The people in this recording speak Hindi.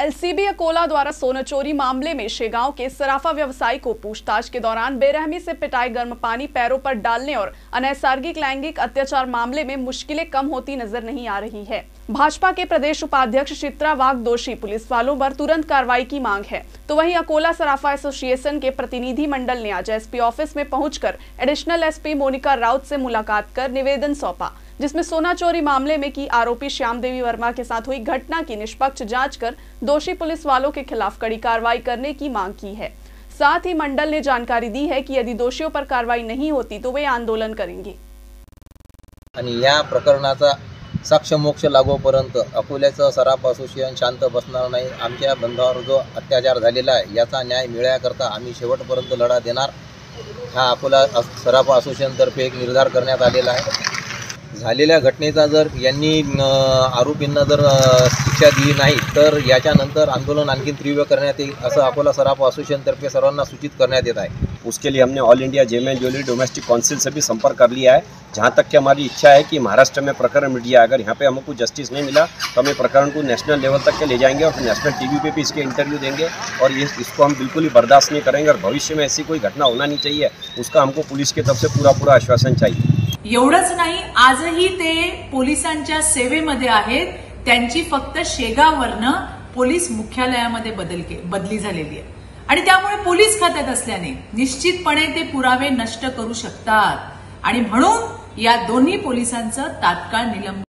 एलसीबी अकोला द्वारा सोना चोरी मामले में शेगांव के सराफा व्यवसायी को पूछताछ के दौरान बेरहमी से पिटाई, गर्म पानी पैरों पर डालने और अनैसर्गिक लैंगिक अत्याचार मामले में मुश्किलें कम होती नजर नहीं आ रही है। भाजपा के प्रदेश उपाध्यक्ष चित्रा वाघ दोषी पुलिस वालों पर तुरंत कार्रवाई की मांग है। तो वहीं अकोला सराफा एसोसिएशन के प्रतिनिधि मंडल ने आज एसपी ऑफिस में पहुंचकर एडिशनल एसपी मोनिका राउत से मुलाकात कर निवेदन सौंपा, जिसमें सोना चोरी मामले में की आरोपी श्याम देवी वर्मा के साथ हुई घटना की निष्पक्ष जांच कर दोषी पुलिस वालों के खिलाफ कड़ी कार्रवाई करने की मांग की है। साथ ही मंडल ने जानकारी दी है कि यदि दोषियों पर कार्रवाई नहीं होती तो वे आंदोलन करेंगे। आणि या प्रकरणाचा साक्ष मोक्ष लागोपर्यंत अकोल्याचं सराफा असोसिएशन शांत बसणार नाही। आमच्या बंधावर जो अत्याचार झालेला आहे याचा न्याय मिळण्याकरता आम्ही शेवटपर्यंत लढा देणार। हा अकोला सराफा असोसिएशनतर्फे एक निर्धार करण्यात आलेला आहे। झालेल्या घटनेचा जर यांनी आरोपींना जर शिक्षा दिली नाही तर याच्यानंतर आंदोलन आणखी तीव्र करण्यात येईल असं अकोला सराफा असोसिएशनतर्फे सर्वांना सूचित करण्यात येत आहे। उसके लिए हमने all India gem and jewellery domestic council से भी संपर्क कर लिया है। जहाँ तक कि हमारी इच्छा है कि महाराष्ट्र में प्रकरण मिट जाए, अगर यहाँ पे हमको जस्टिस नहीं मिला तो हम प्रकरण को नेशनल लेवल तक के ले जाएंगे और फिर नेशनल टीवी पे भी इसके इंटरव्यू देंगे और इसको हम बिल्कुल ही बर्दाश्त नहीं करेंगे और भविष्य में ऐसी कोई घटना होना नहीं चाहिए, उसका हमको पुलिस की तरफ से पूरा आश्वासन चाहिए। एवढंच नाही, आजही ते पोलिसांच्या सेवेमध्ये आहेत। त्यांची फक्त शेगाववरनं पोलीस मुख्यालयामध्ये बदली झालेली आहे आणि त्यामुळे पोलीस खात्यात असल्याने निश्चितपणे ते पुरावे नष्ट करू शकतात आणि म्हणून या दोन्ही पोलिसांचं तात्काळ निलंबन